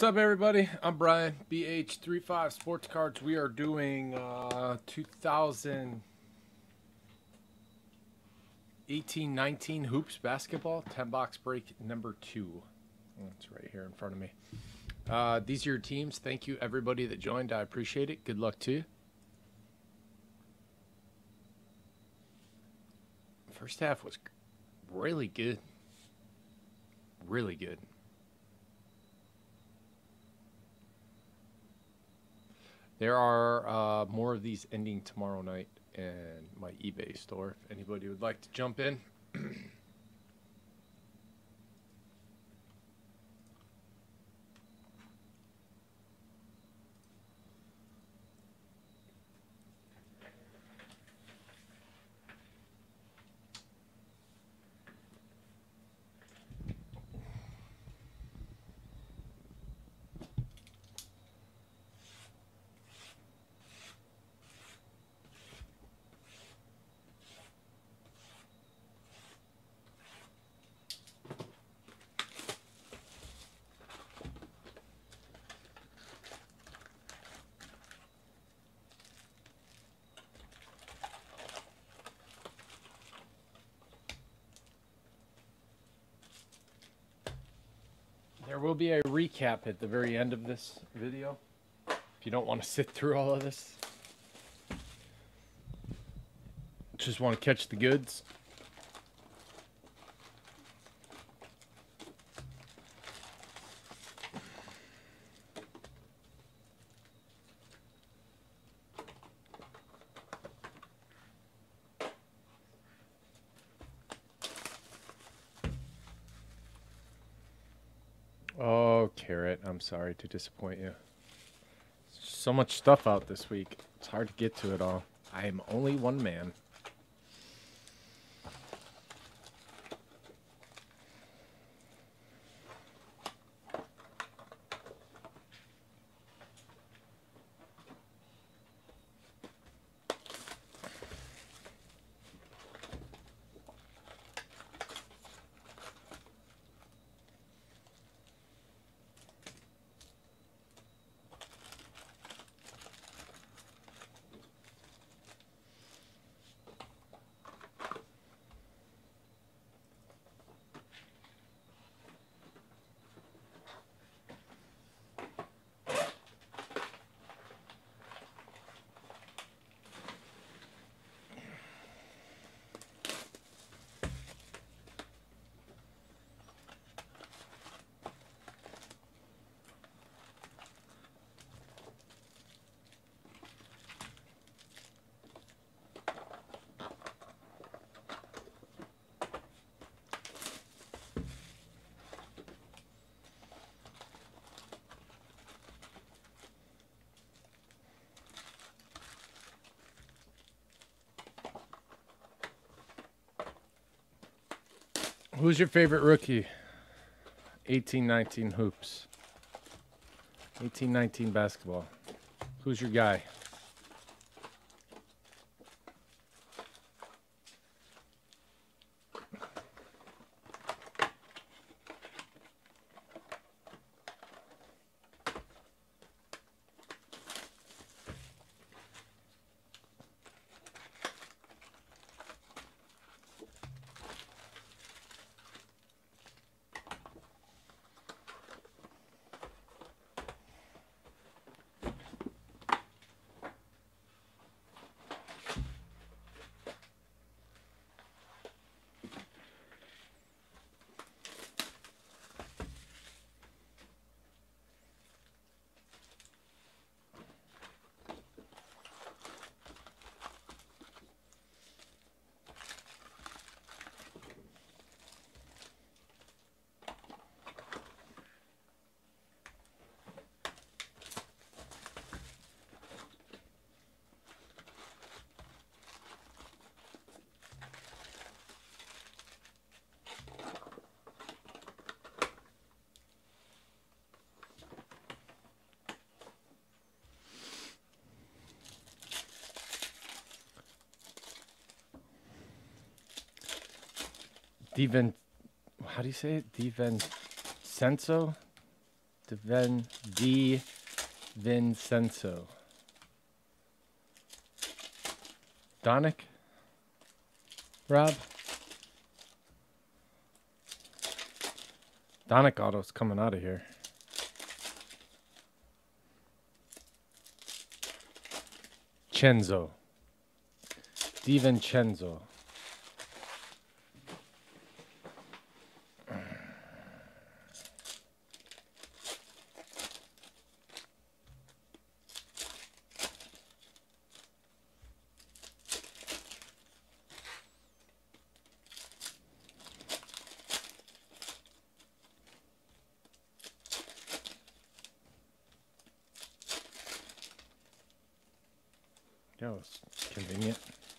What's up, everybody? I'm Brian, BH35 Sports Cards. We are doing 2018-19 Hoops Basketball, 10-box break number 2. It's right here in front of me. These are your teams. Thank you, everybody that joined. I appreciate it. Good luck to you. First half was really good. Really good. There are more of these ending tomorrow night in my eBay store. If anybody would like to jump in. There will be a recap at the very end of this video, if you don't want to sit through all of this. Just want to catch the goods. Oh, Carrot, I'm sorry to disappoint you. So much stuff out this week. It's hard to get to it all. I am only one man. Who's your favorite rookie? 18-19 hoops. 18-19 basketball. Who's your guy? How do you say it? DiVincenzo? Vincenzo. Donick? Rob? Donick auto's coming out of here. Cenzo. DiVincenzo. That was convenient.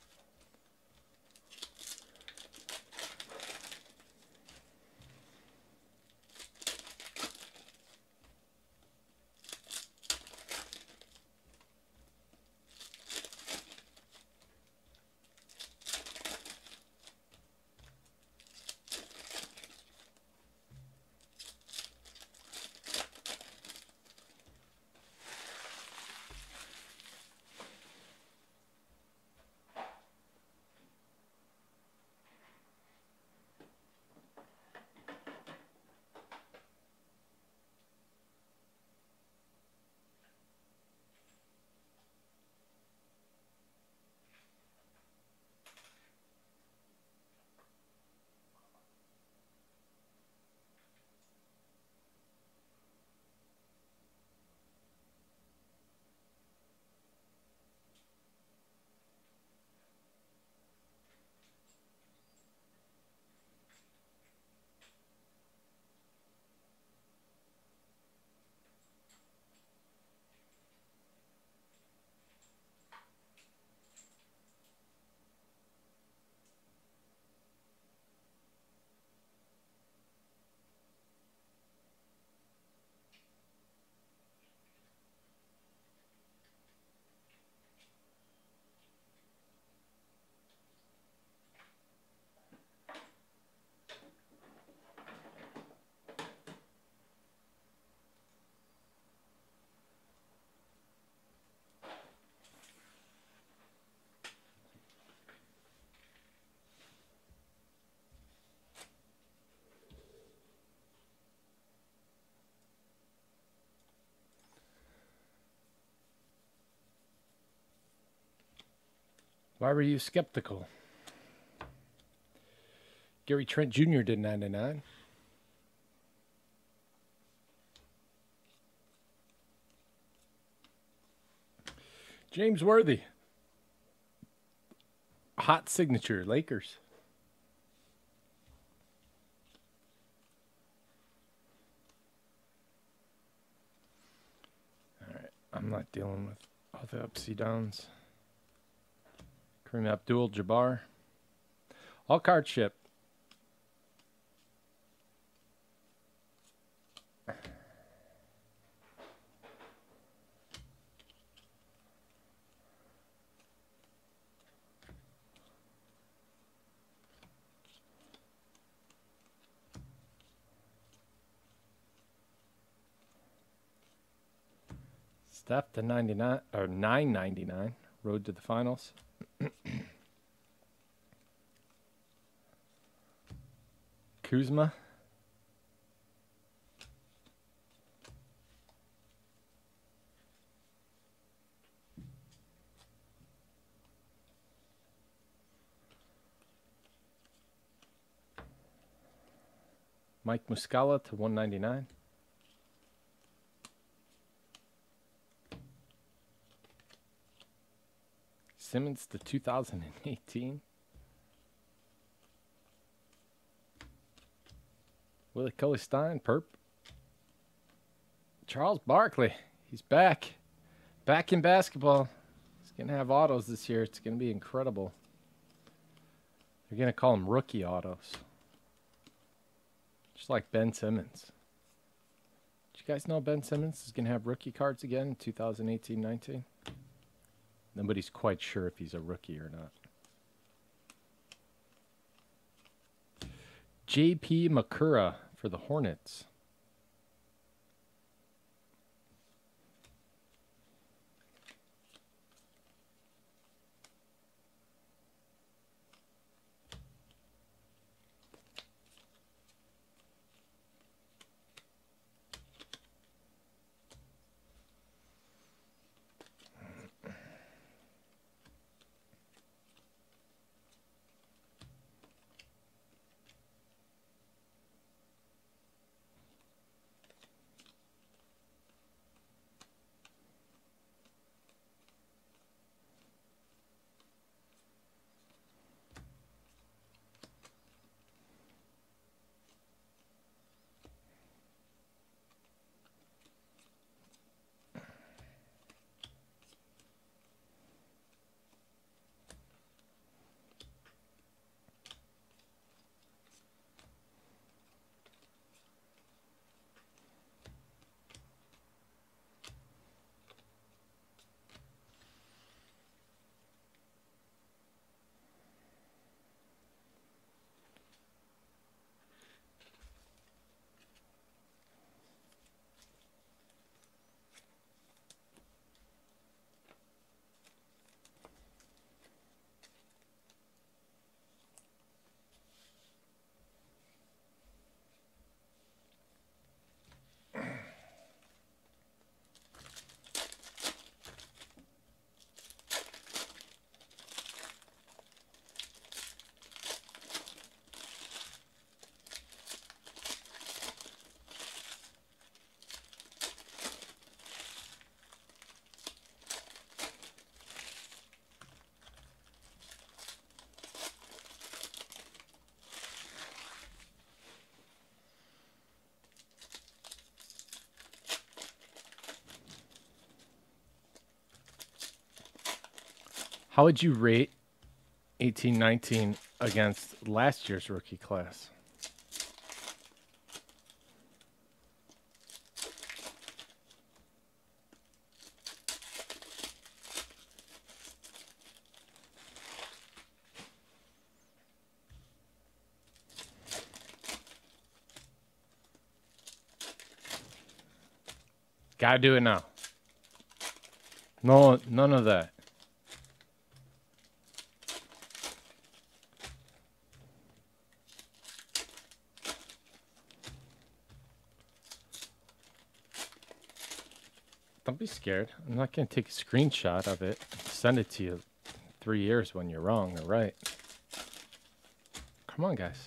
Why were you skeptical? Gary Trent Jr. did 99. James Worthy. Hot signature, Lakers. All right, I'm not dealing with all the ups and downs. Kareem Abdul-Jabbar. All card ship. Steph to 99 or 9.99. Road to the finals. Kuzma. Mike Muscala to 199. Simmons to 2018. Willie Cauley-Stein, perp. Charles Barkley, he's back. Back in basketball. He's going to have autos this year. It's going to be incredible. They're going to call him rookie autos. Just like Ben Simmons. Did you guys know Ben Simmons is going to have rookie cards again in 2018-19? Nobody's quite sure if he's a rookie or not. J.P. Makura for the Hornets. How would you rate 18-19 against last year's rookie class? Gotta do it now. No, none of that. Don't be scared. I'm not going to take a screenshot of it, send it to you 3 years when you're wrong or right. Come on, guys.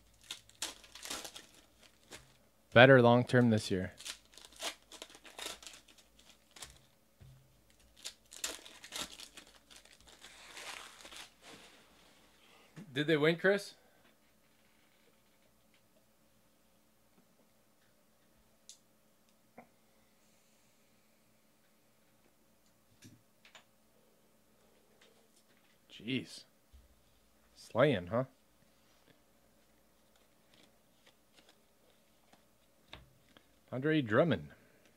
Better long term this year. Did they win, Chris? Jeez. Slaying, huh? Andre Drummond.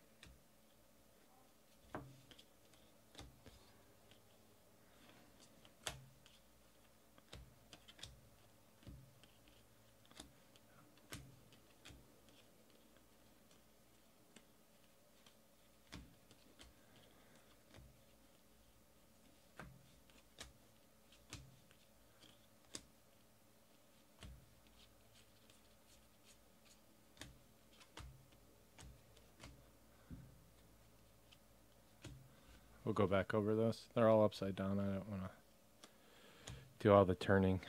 We'll go back over those. They're all upside down. I don't want to do all the turning.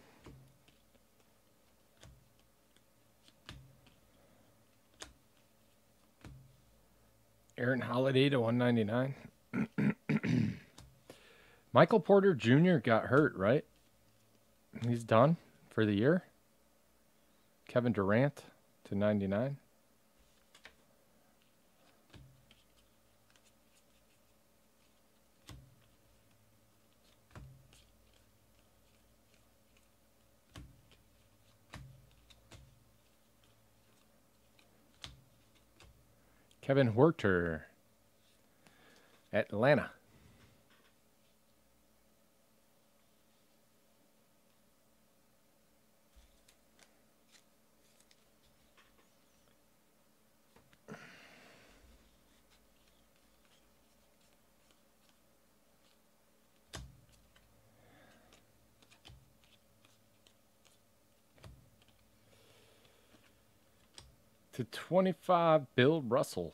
Aaron Holiday to 199. Michael Porter Jr. got hurt, right? He's done for the year. Kevin Durant to 99. Kevin Huerter, Atlanta. To 25, Bill Russell.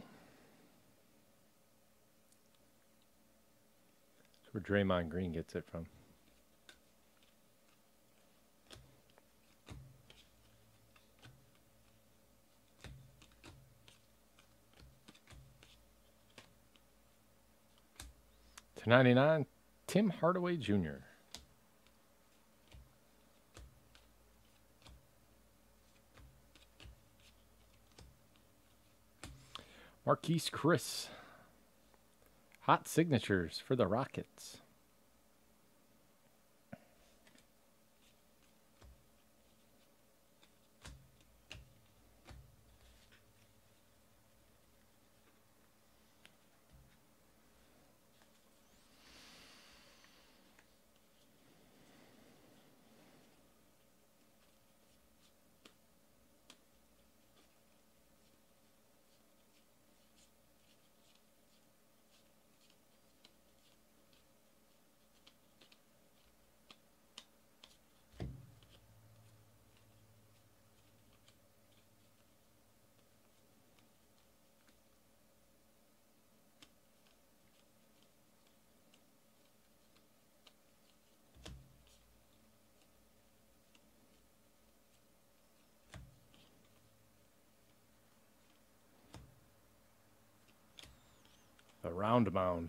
That's where Draymond Green gets it from. To 99, Tim Hardaway Jr. Marquise Chris. Hot signatures for the Rockets. The round mound.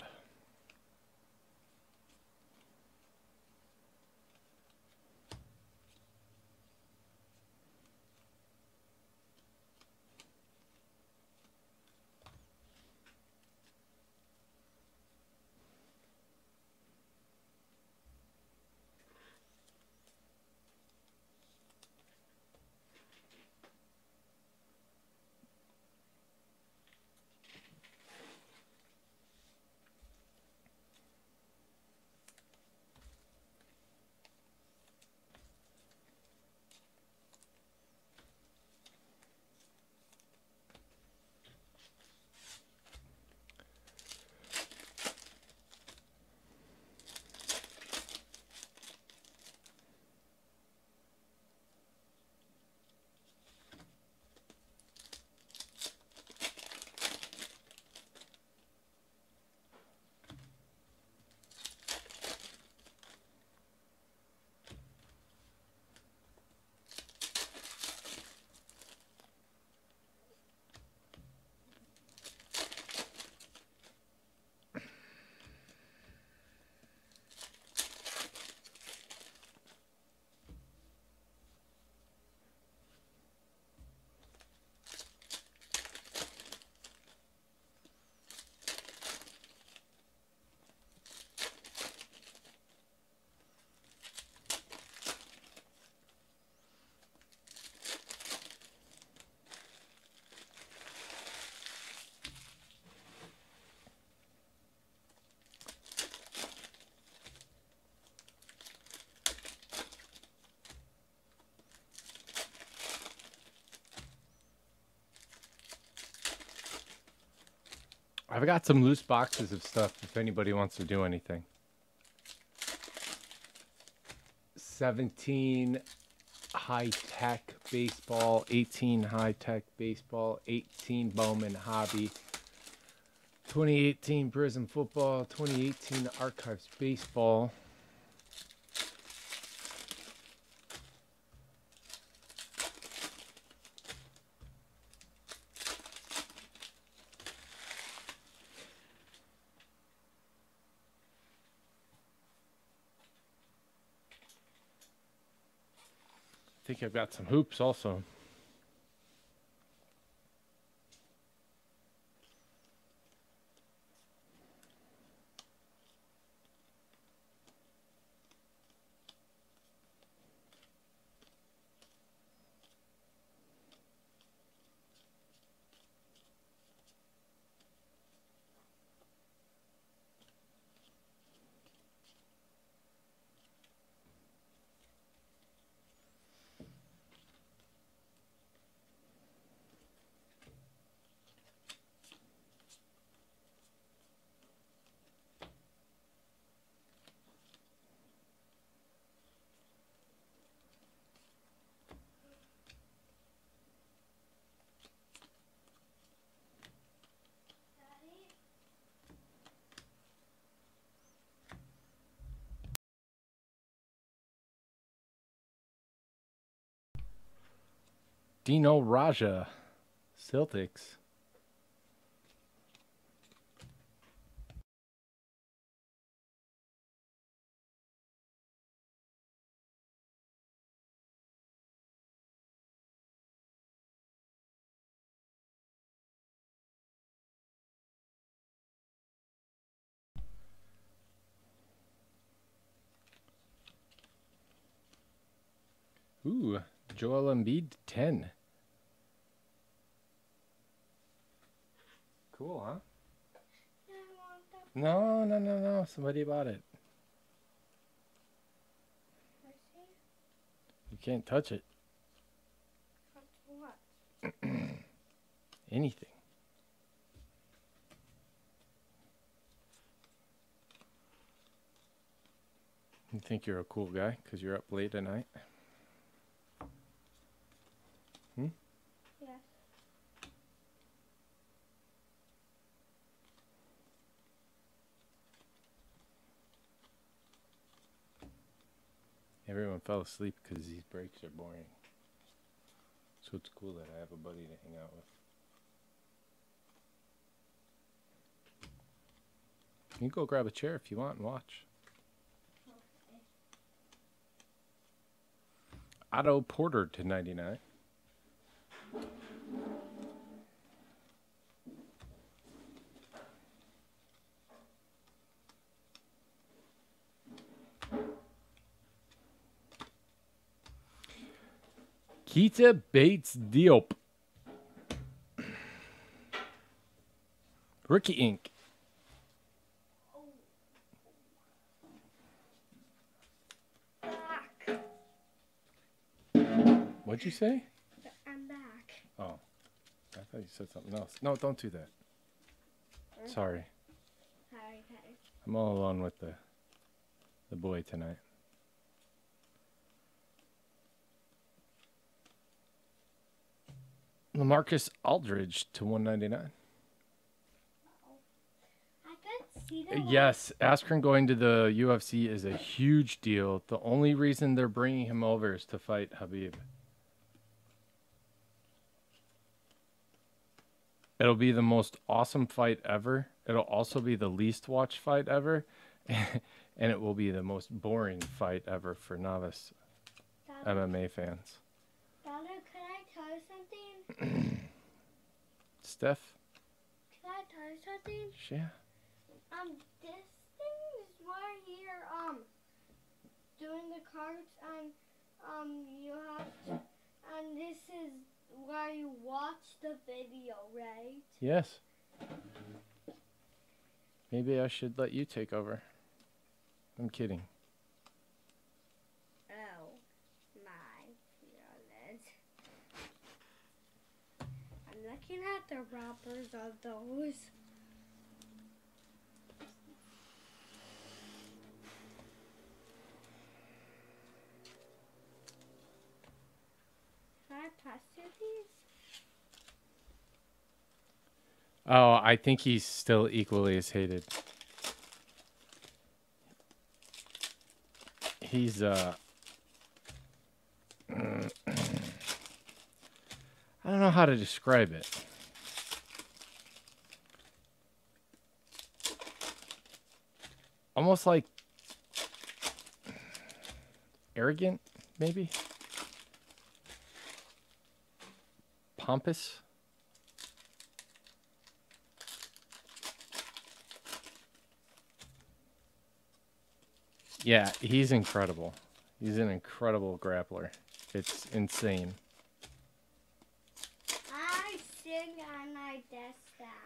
I've got some loose boxes of stuff if anybody wants to do anything. 17 high-tech baseball, 18 high-tech baseball, 18 Bowman hobby, 2018 Prism football, 2018 Archives baseball. I think I've got some hoops also. Dino Raja, Celtics. Ooh, Joel Embiid, 10. Cool, huh? No. Somebody bought it. You can't touch it. What? Anything. You think you're a cool guy because you're up late at night? Yes. Everyone fell asleep because these breaks are boring. So it's cool that I have a buddy to hang out with. You can go grab a chair if you want and watch. Okay. Otto Porter to 99. Keita Bates Diop. Rookie ink. Back. What'd you say? I'm back. Oh, I thought you said something else. No, don't do that. Sorry. Sorry. I'm all alone with the boy tonight. LaMarcus Aldridge to 199. I could see that. Yes, Askren going to the UFC is a huge deal. The only reason they're bringing him over is to fight Habib. It'll be the most awesome fight ever. It'll also be the least watched fight ever. And it will be the most boring fight ever for novice MMA fans. Donna, can I tell you something? Steph? Can I tell you something? Yeah. This thing is where you're doing the cards, and you have to, and this is where you watch the video, right? Yes. Maybe I should let you take over. I'm kidding. Oh, my goodness. I'm looking at the wrappers of those. Oh, I think he's still equally as hated. He's I don't know how to describe it. Almost like arrogant, maybe? Pompous? Yeah, he's incredible. He's an incredible grappler. It's insane. I sing and I dance.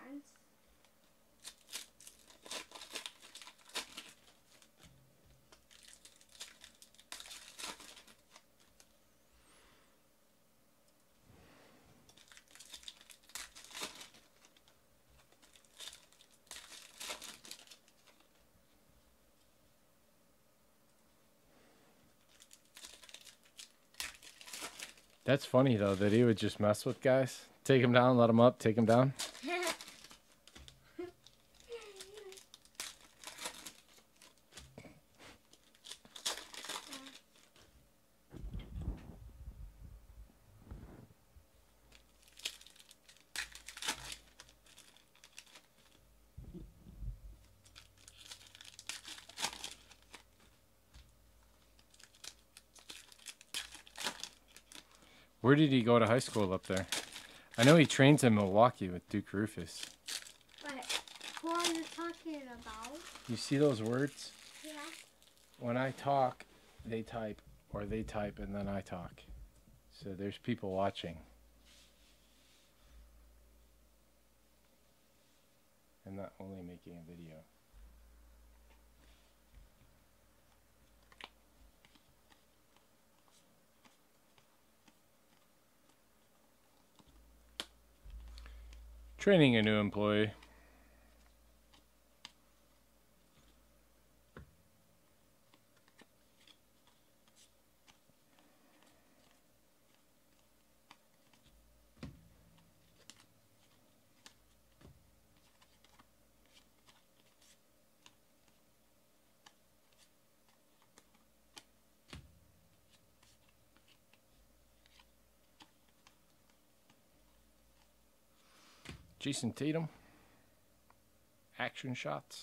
That's funny, though, that he would just mess with guys. Take him down, let him up, take him down. Where did he go to high school up there? I know he trains in Milwaukee with Duke Rufus. But who are you talking about? You see those words? Yeah. When I talk, they type, or they type and then I talk. So there's people watching. I'm not only making a video. Training a new employee. Jason Tatum. Action shots.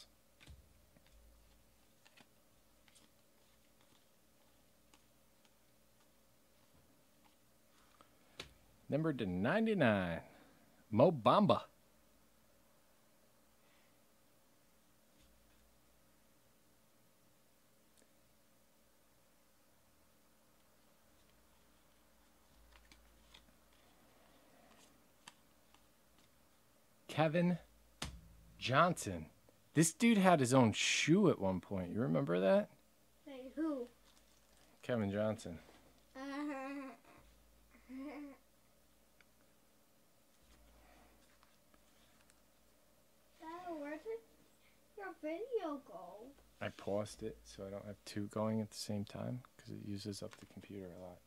Number to 99. Mo Bamba. Kevin Johnson. This dude had his own shoe at one point. You remember that? Wait, who? Kevin Johnson. Dad, where did your video go? I paused it so I don't have two going at the same time because it uses up the computer a lot.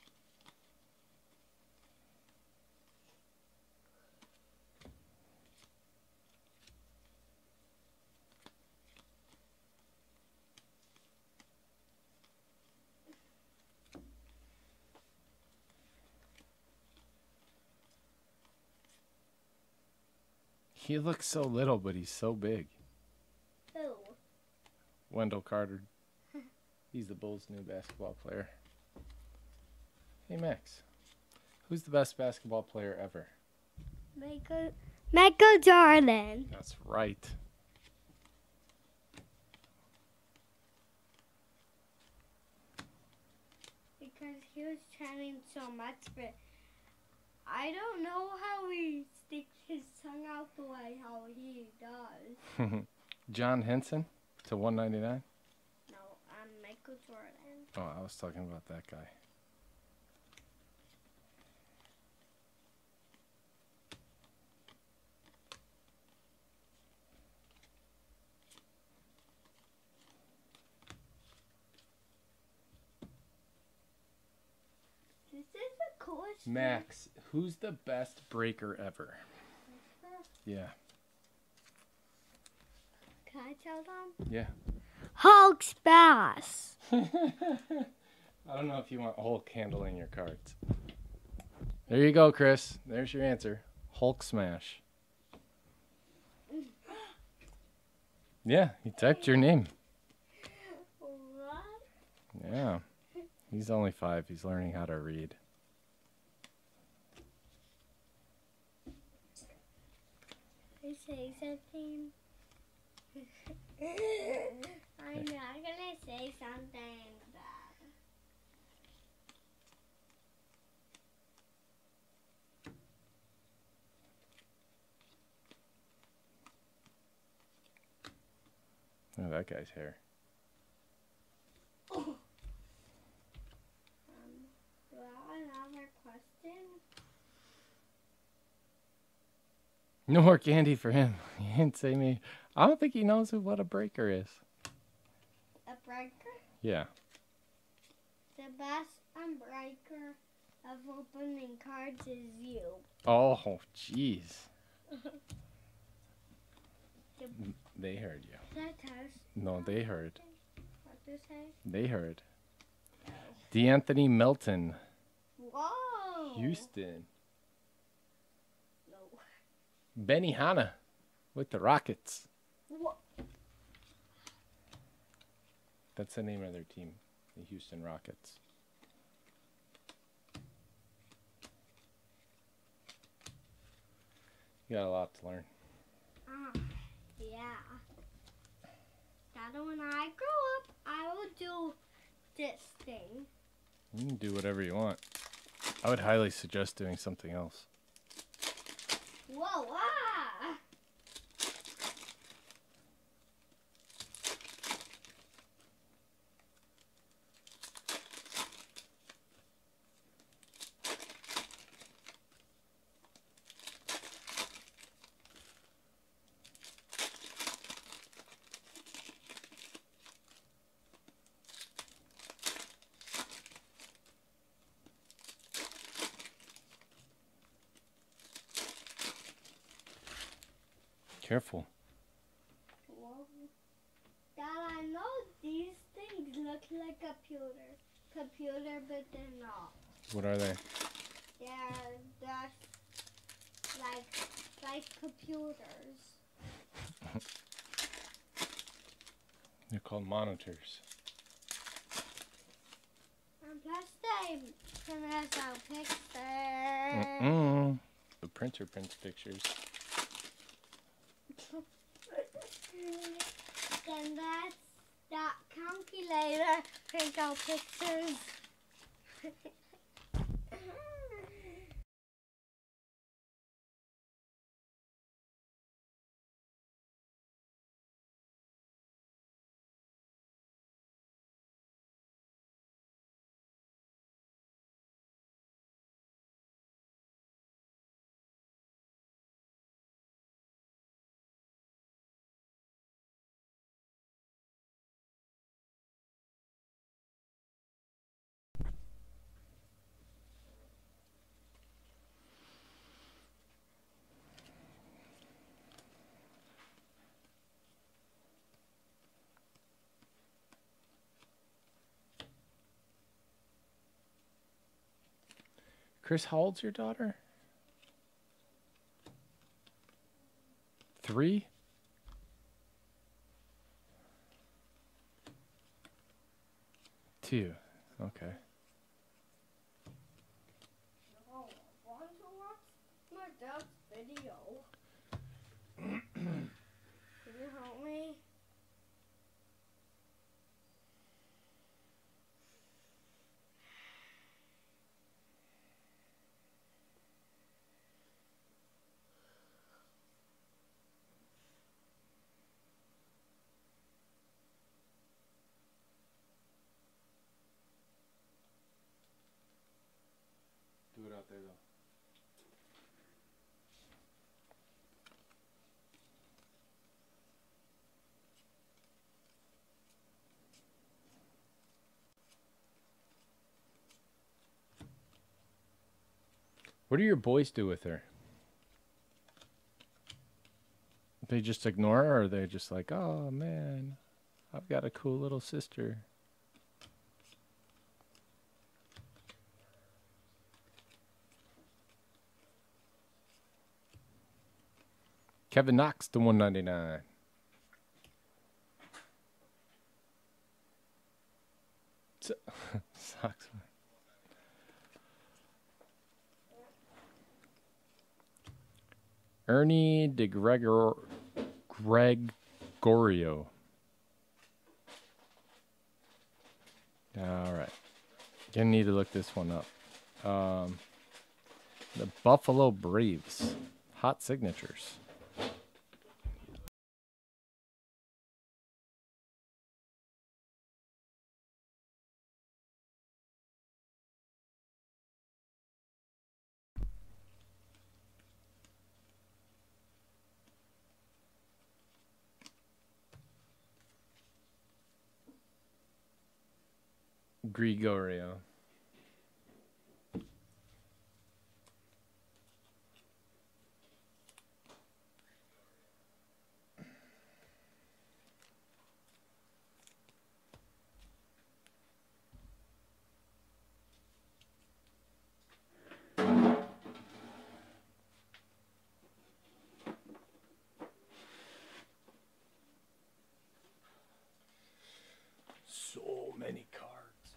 He looks so little, but he's so big. Who? Wendell Carter. He's the Bulls' new basketball player. Hey, Max. Who's the best basketball player ever? Michael Jordan. That's right. Because he was training so much, but I don't know how he sticks his tongue out the way how he does. John Henson to 199. No, I'm Michael Jordan. Oh, I was talking about that guy. This is the coolest. Max, who's the best breaker ever? Yeah. Can I tell them? Yeah. Hulk Smash. I don't know if you want Hulk handling your cards. There you go, Chris. There's your answer. Hulk smash. Yeah, he typed your name. What? Yeah. He's only 5. He's learning how to read. I say something. I'm not gonna say something bad. Oh, that guy's hair. Do I have another question? No more candy for him. He didn't say me. I don't think he knows what a breaker is. A breaker? Yeah. The best breaker of opening cards is you. Oh, jeez. They heard you. That house. No, they heard. What to say? They heard. DeAnthony Melton, Whoa. Houston. No. Benny Hanna with the Rockets. What? That's the name of their team, the Houston Rockets. You got a lot to learn. Yeah. That when I grow up, I will do this thing. You can do whatever you want. I would highly suggest doing something else. Whoa, ah! Careful. Whoa. Dad, I know these things look like computer, but they're not. What are they? They're just like computers. They're called monitors. And plus they print us out pictures. Mm-mm. The printer prints pictures. Then that calculator print out pictures. Chris, how old's your daughter? 3? Two. Okay. Oh, want to watch my dad's video? Can you help me? Do it out there, though. What do your boys do with her? They just ignore her, or are they just like, oh man, I've got a cool little sister. Kevin Knox to 199. Sucks. Ernie Gregorio. All right. Gonna need to look this one up. The Buffalo Braves. Hot signatures. Gregorio. So many cards.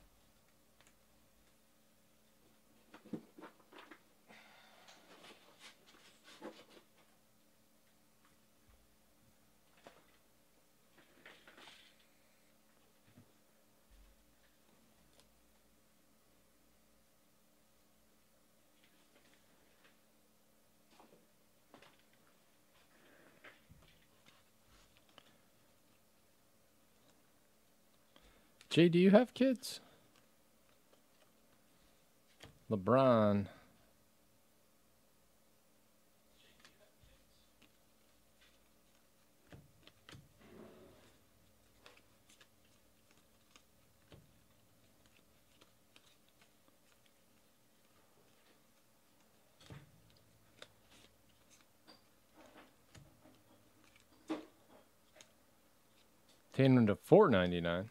Jay, do you have kids? LeBron. Taking to 499.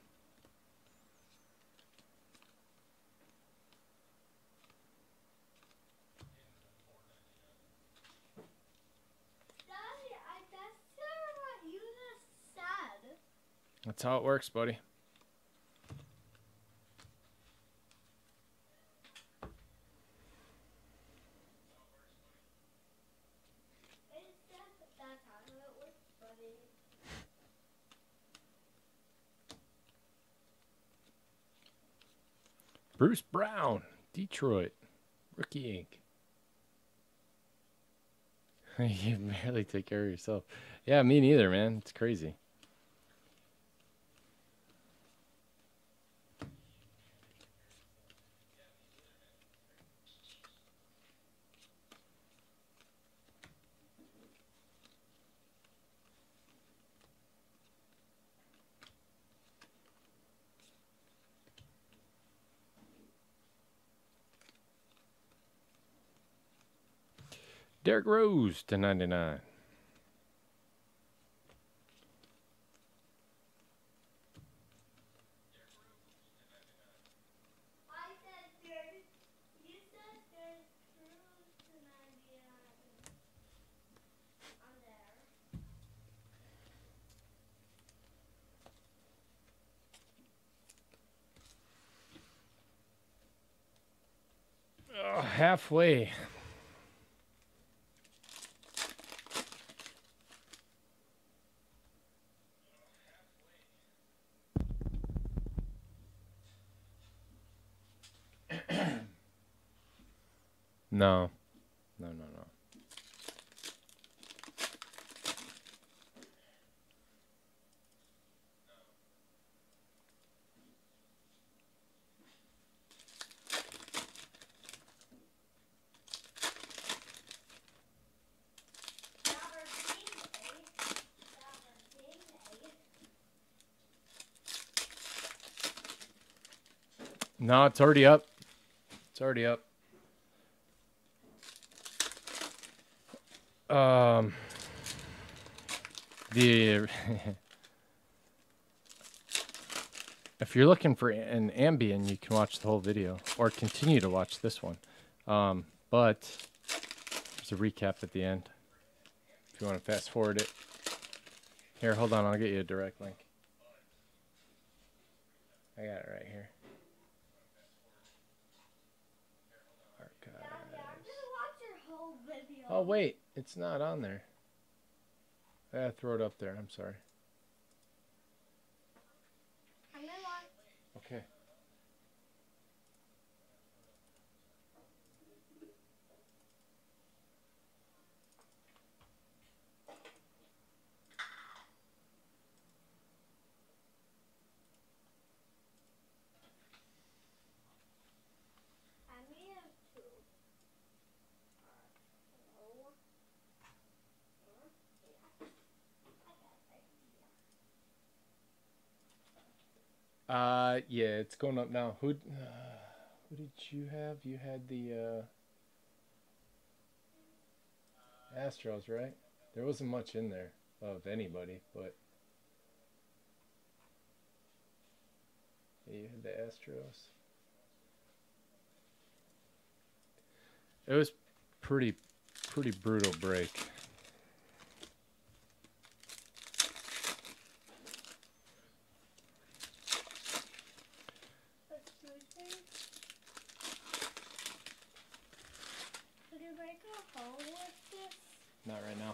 That's how it works, buddy. Bruce Brown, Detroit, rookie ink. You barely take care of yourself. Yeah, me neither, man. It's crazy. Derrick Rose to 99. Oh, halfway. No. No. No, it's already up. It's already up. The if you're looking for an Ambien, you can watch the whole video or continue to watch this one. But there's a recap at the end if you want to fast forward it. Here, hold on, I'll get you a direct link. I got it right here. Archives. I'm gonna watch your whole video. Oh wait, it's not on there. I gotta throw it up there. I'm sorry. I'm gonna watch. Okay. I may have to. Hello? Yeah, it's going up now. Who did you have? You had the Astros, right? There wasn't much in there of anybody, but yeah, you had the Astros. It was pretty brutal break. Let's do this. Could you break a hole with this? Not right now.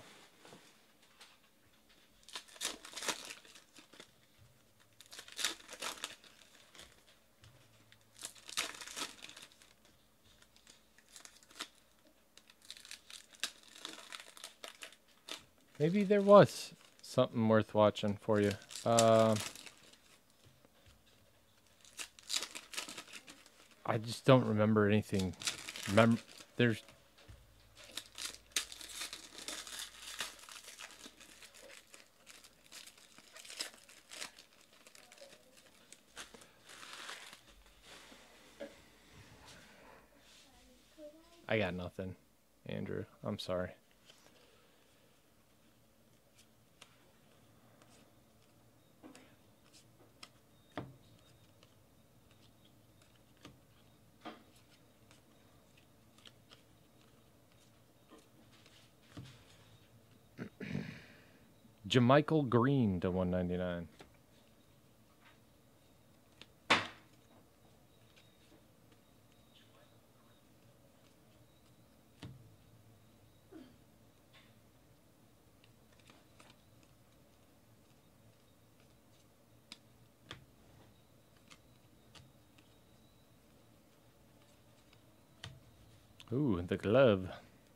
Maybe there was something worth watching for you. I just don't remember anything. There's I got nothing, Andrew. I'm sorry. Jamichael Green to 199. Ooh, the glove.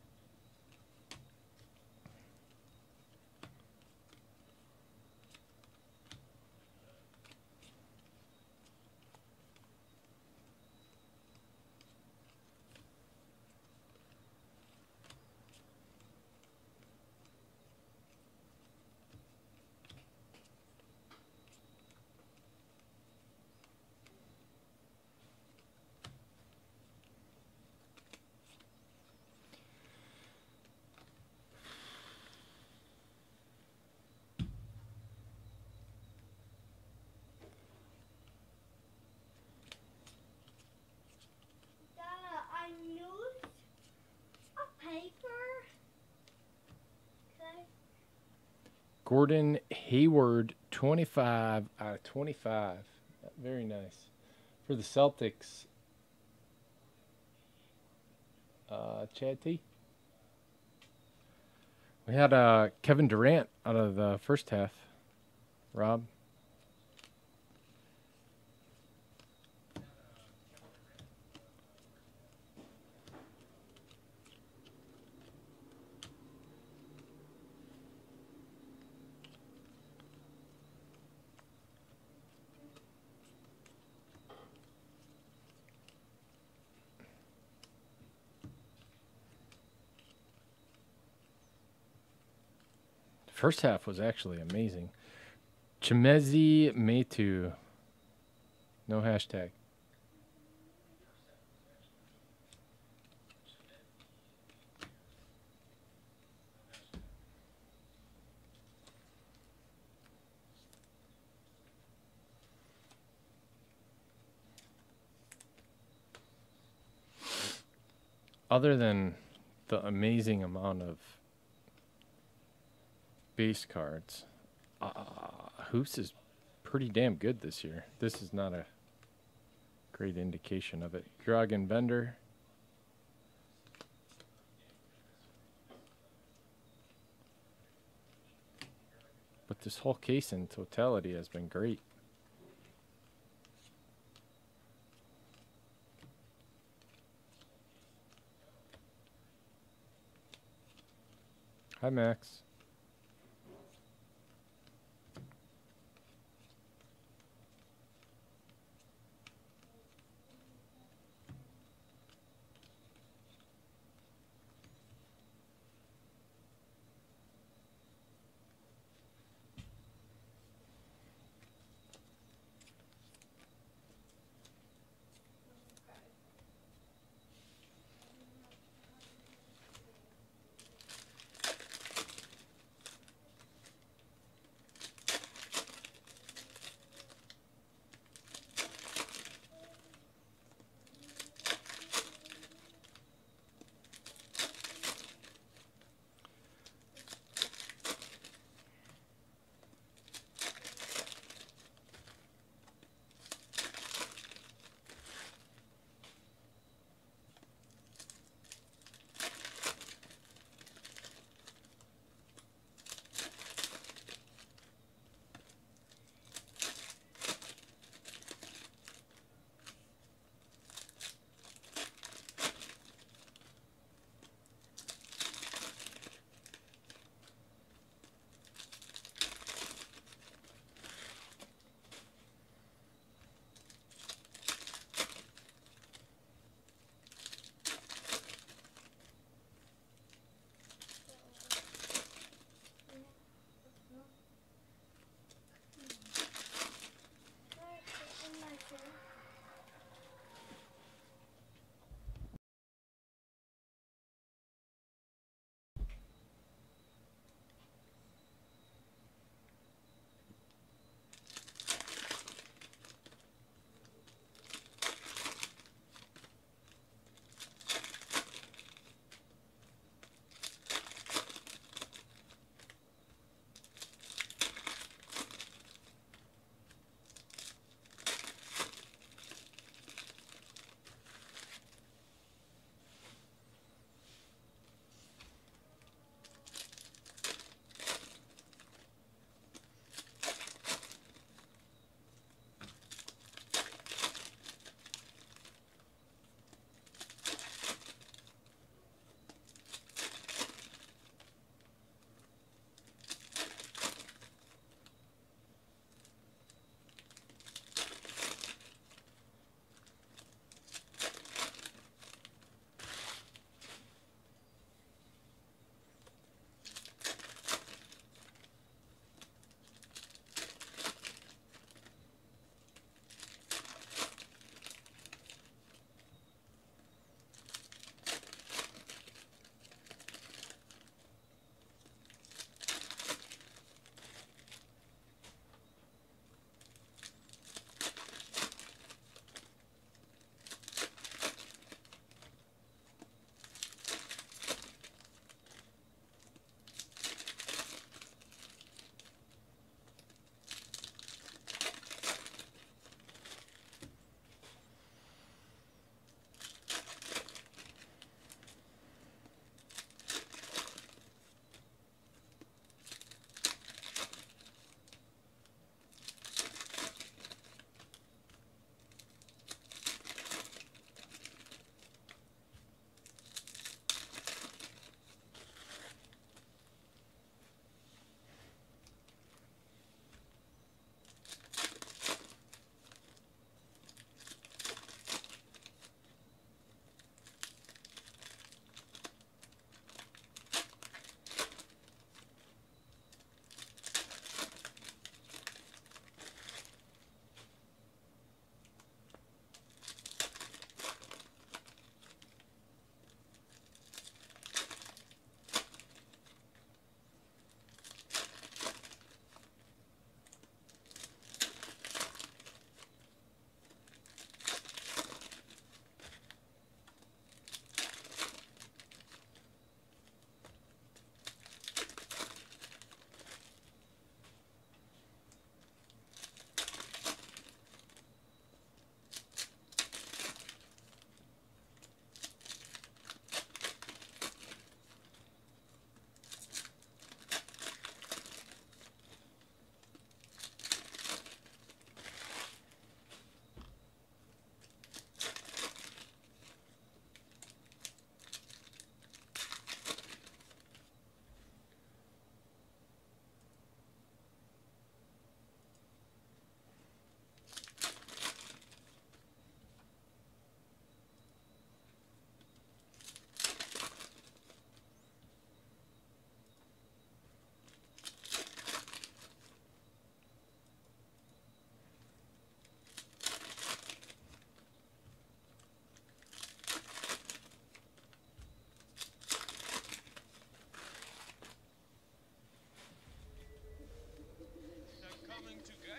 I used a paper. Okay. Gordon Hayward, 25 out of 25. Very nice. For the Celtics, Chad T. We had Kevin Durant out of the first half. Rob. First half was actually amazing. Chimezi Metu. No hashtag. other than the amazing amount of base cards, Hoops is pretty damn good this year. This is not a great indication of it. Dragon Bender. But this whole case in totality has been great. Hi, Max.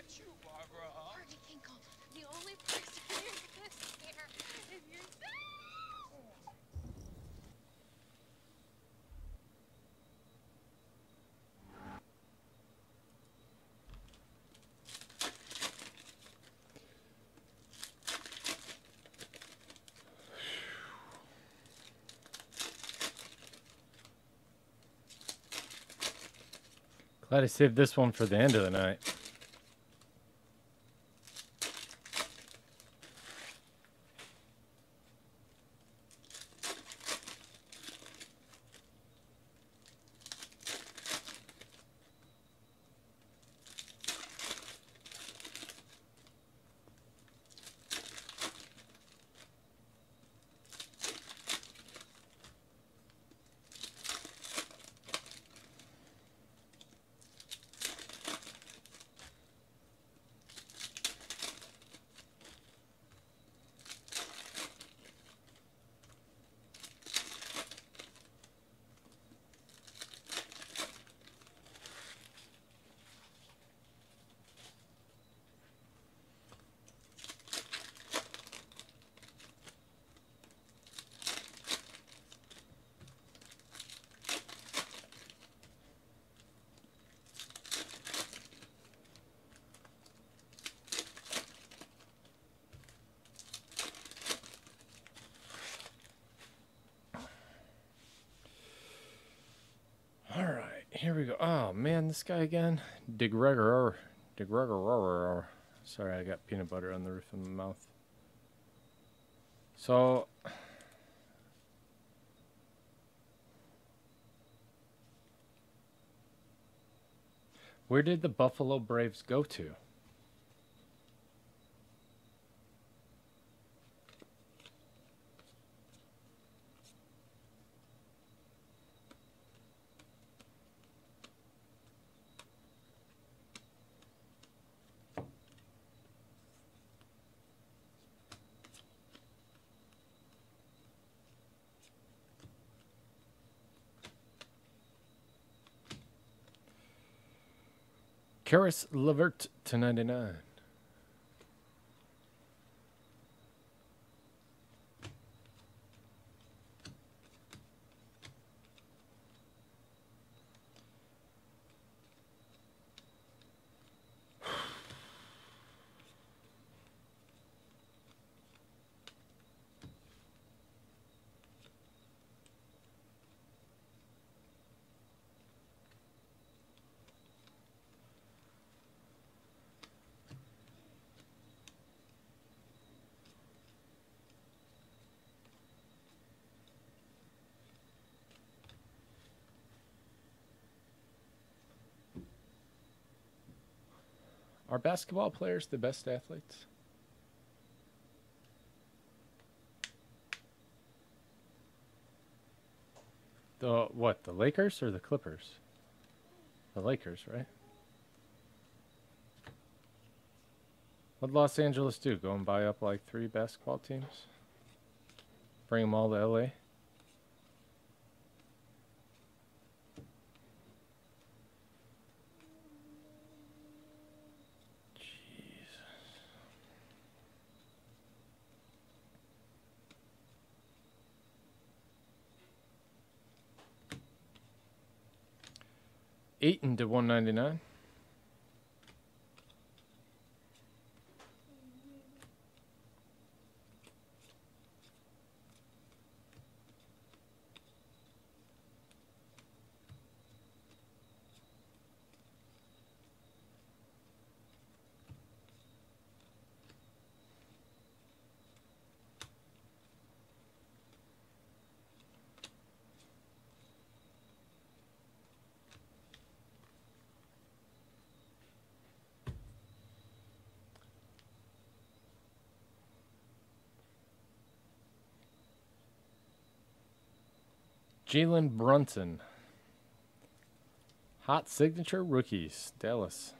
at you, Barbara, huh? Harvey Kinkle, the only person you're gonna scare is yourself. Glad I saved this one for the end of the night. All right, here we go. Oh man, this guy again. DeGregor. Sorry, I got peanut butter on the roof of my mouth. So, where did the Buffalo Braves go to? Karis Levert to 99. Are basketball players the best athletes? The what? The Lakers or the Clippers? The Lakers, right? What'd Los Angeles do? Go and buy up like 3 basketball teams? Bring them all to LA? Jesus. 8 into 199. Jalen Brunson. Hot signature rookies. Dallas.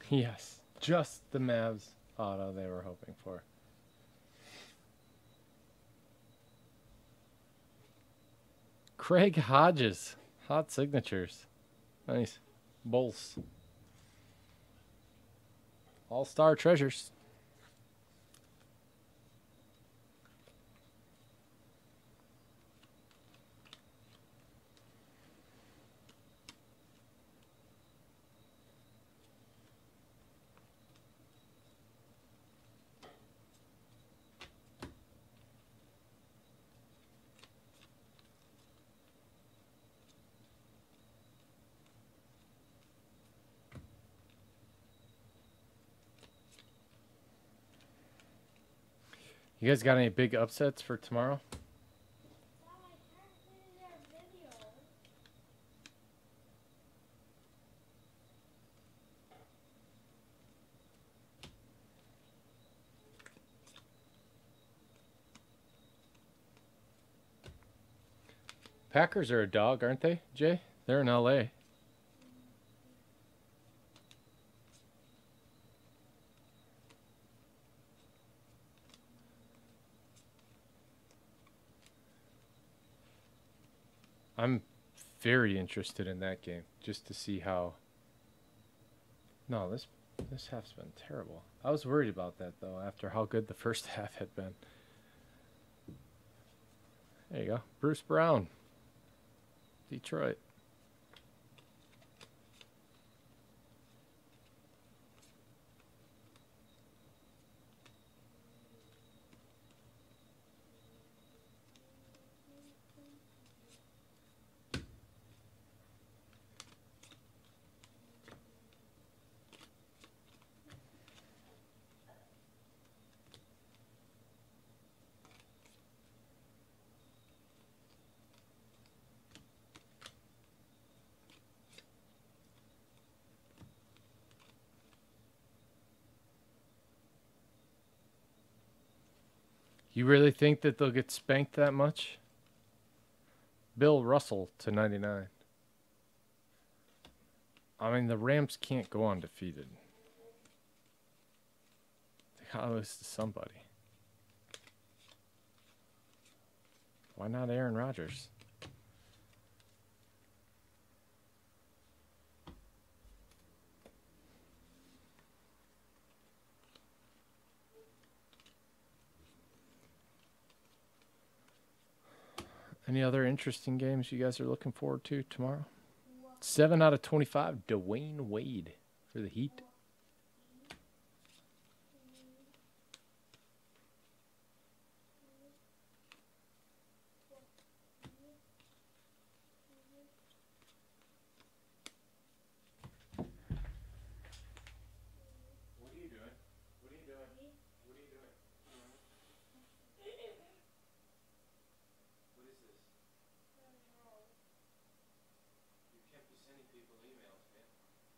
Yes, just the Mavs auto they were hoping for. Craig Hodges, hot signatures. Nice. Bulls. All-star treasures. You guys got any big upsets for tomorrow? Dad, I can't see their video. Packers are a dog, aren't they, Jay? They're in LA. I'm very interested in that game just to see how. No, this half's been terrible. I was worried about that though after how good the first half had been. There you go. Bruce Brown. Detroit. You really think that they'll get spanked that much? Bill Russell to 99. I mean, the Rams can't go undefeated. They gotta lose to somebody. Why not Aaron Rodgers? Any other interesting games you guys are looking forward to tomorrow? 7 out of 25, Dwayne Wade for the Heat. What are you doing? What are you doing? What are you doing? What is this? You can't be sending people emails, man.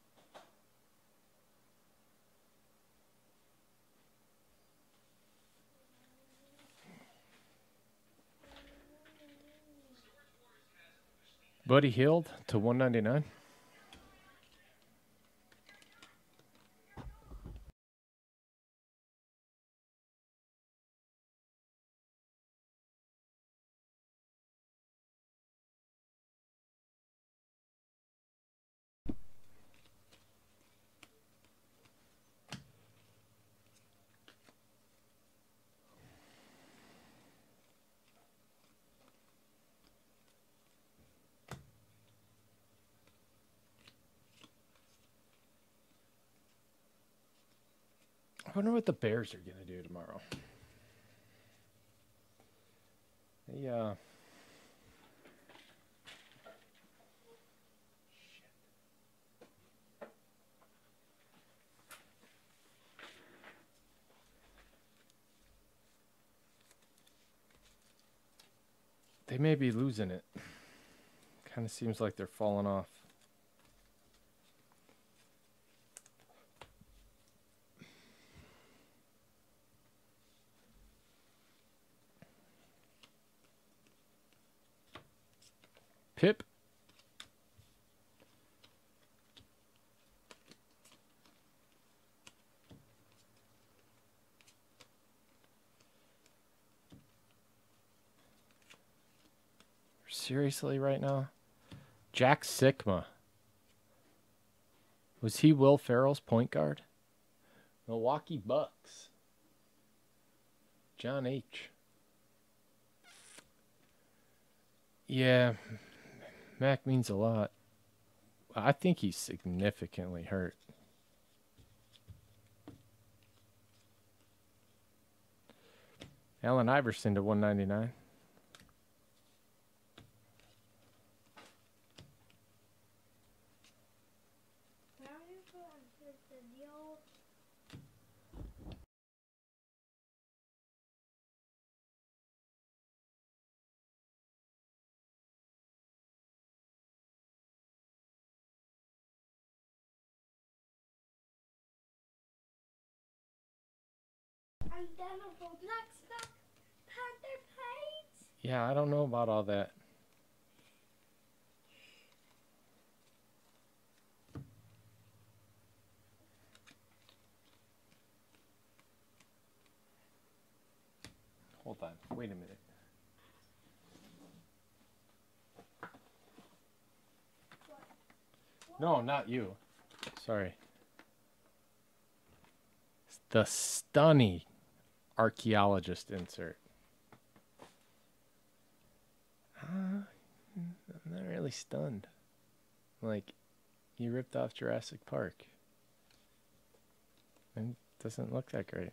Buddy Hield to 199. I wonder what the Bears are going to do tomorrow. They may be losing it. Kind of seems like they're falling off. Pip. seriously right now? Jack Sikma. Was he Will Ferrell's point guard? Milwaukee Bucks. John H. Yeah, Mac means a lot. I think he's significantly hurt. Allen Iverson to 199. Now you go into the deal. And then a Roblox Panther page. Yeah, I don't know about all that. Hold on. Wait a minute. No, not you. Sorry. The Stunny archaeologist insert. I'm not really stunned. Like, you ripped off Jurassic Park. And it doesn't look that great.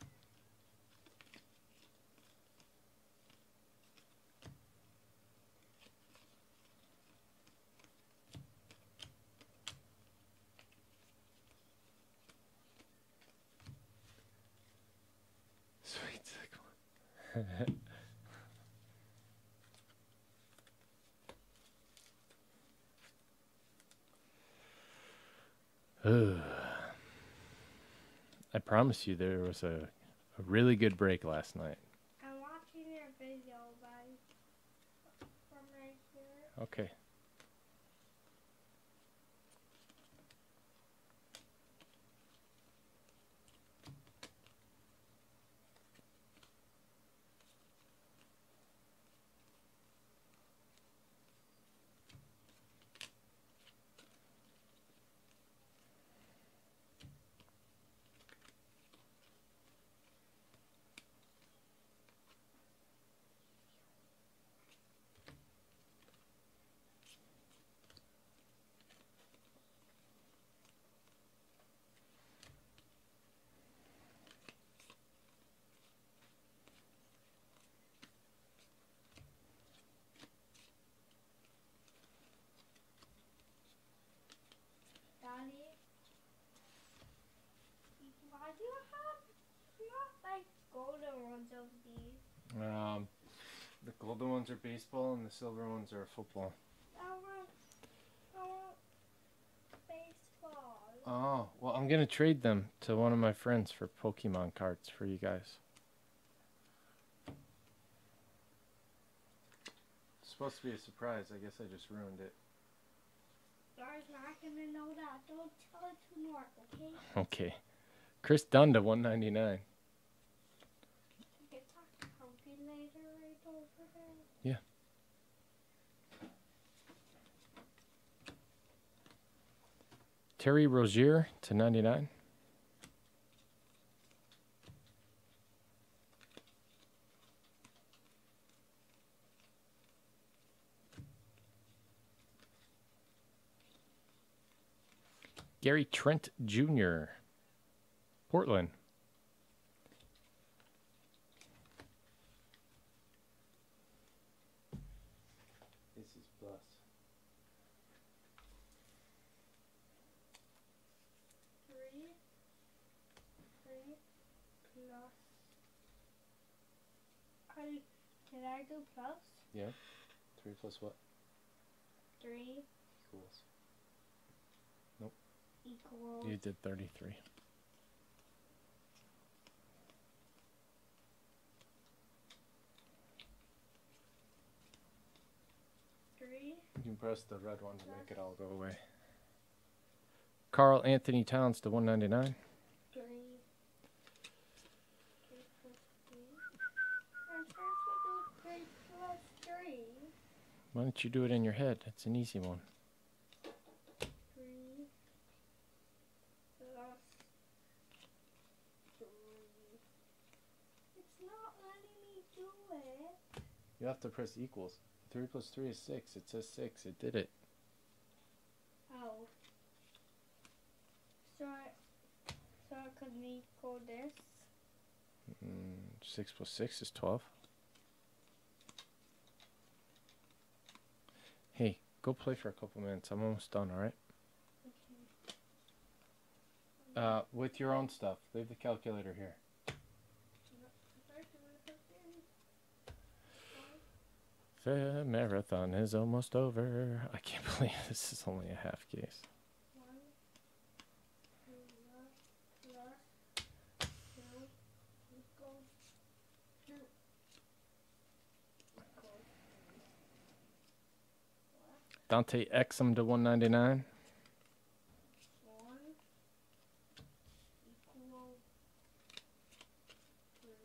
Sweet sickle. I promise you there was a really good break last night. I'm watching your video, guys. From right here. Okay. Daddy, why do you have not like golden ones of these? The golden ones are baseball and the silver ones are football. I want baseball. Oh, well, I'm going to trade them to one of my friends for Pokemon cards for you guys. It's supposed to be a surprise. I guess I just ruined it. Laura's not gonna know that. Don't tell it to Mark, okay? Okay. Chris Dunn to 199. Get that calculator right over there. Yeah. Terry Rozier to 99. Gary Trent Jr. Portland. This is plus. Three plus. Can I do plus? Yeah. 3 plus what? 3 Equals. equals. You did 33. Three. You can press the red one to make it all go away. Carl Anthony Towns to 199. 3 plus 3. I'm supposed to do 3 plus 3. Why don't you do it in your head? It's an easy one. 3 plus 3. It's not letting me do it. You have to press equals. 3 plus 3 is 6. It says 6. It did it. Oh. So I could equal this. 6 plus 6 is 12. Hey, go play for a couple minutes. I'm almost done, alright? Okay. With your own stuff. Leave the calculator here. The marathon is almost over. I can't believe this is only a half case. 1 plus 2 equals 2. Dante X them to 199. 1 equals 3.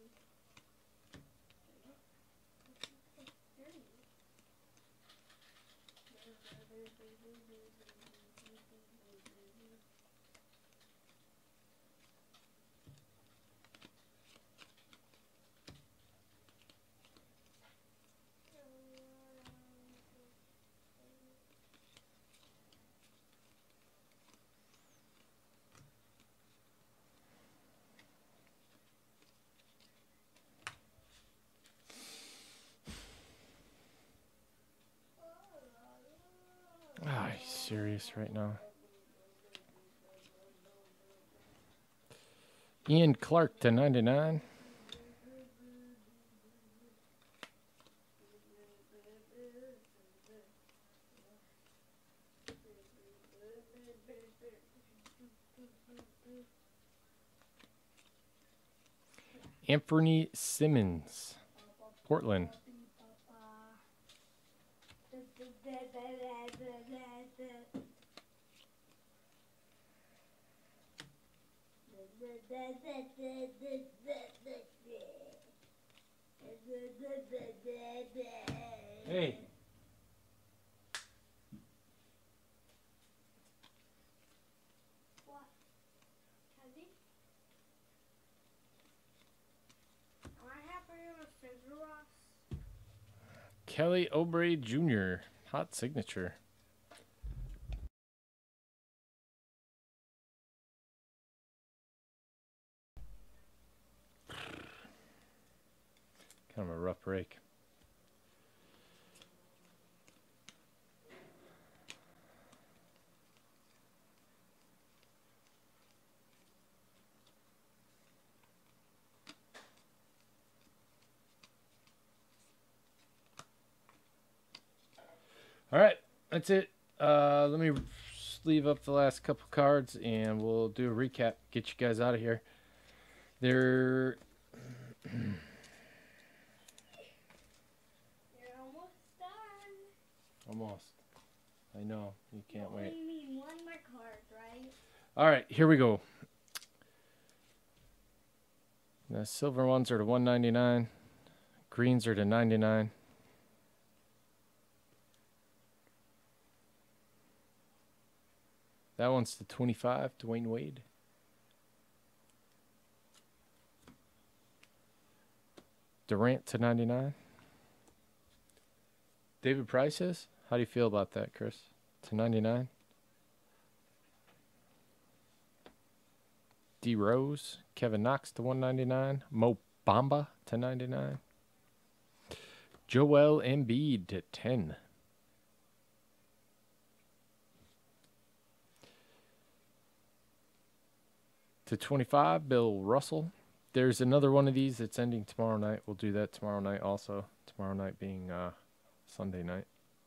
Ah, are you serious right now? Ian Clark to 99. Anthony Simmons, Portland. Hey. What? Kelly? Am I happy with Scissor Ross? Kelly Oubre Jr., hot signature. Kind of a rough break. All right, that's it. Let me sleeve up the last couple cards, and we'll do a recap. Get you guys out of here. There. You're almost done. Almost. I know. You can't You wait. only need one more card, right? All right, here we go. The silver ones are to 199. Greens are to 99. That one's to 25, Dwayne Wade. Durant to 99. David Price is? How do you feel about that, Chris? To 99. D Rose, Kevin Knox to 199. Mo Bamba to 99. Joel Embiid to 10. To 25, Bill Russell. There's another one of these that's ending tomorrow night. We'll do that tomorrow night also. Tomorrow night being Sunday night.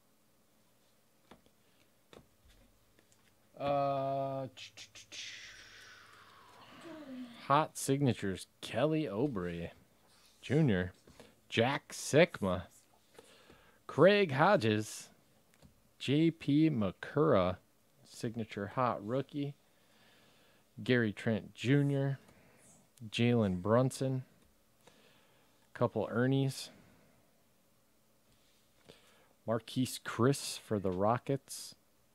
Hot signatures. Kelly Oubre Jr. Jack Sikma. Craig Hodges. J.P. Makura. Signature hot rookie. Gary Trent Jr. Jalen Brunson. Couple Ernies. Marquise Chris for the Rockets.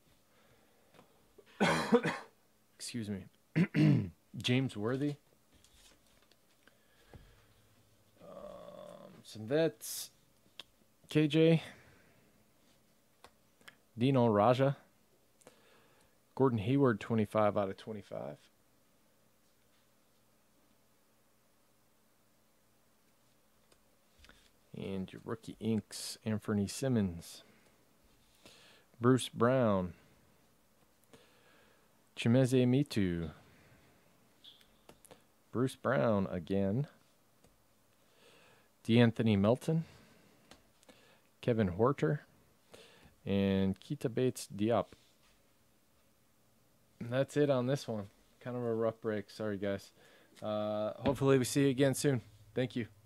Excuse me. James Worthy. Some vets. KJ. Dino Raja. Gordon Hayward, 25 out of 25. And your rookie inks, Anthony Simmons. Bruce Brown. Chimeze Mitu. Bruce Brown again. DeAnthony Melton. Kevin Horter. And Keita Bates Diop. And that's it on this one. Kind of a rough break. Sorry, guys. Hopefully we see you again soon. Thank you.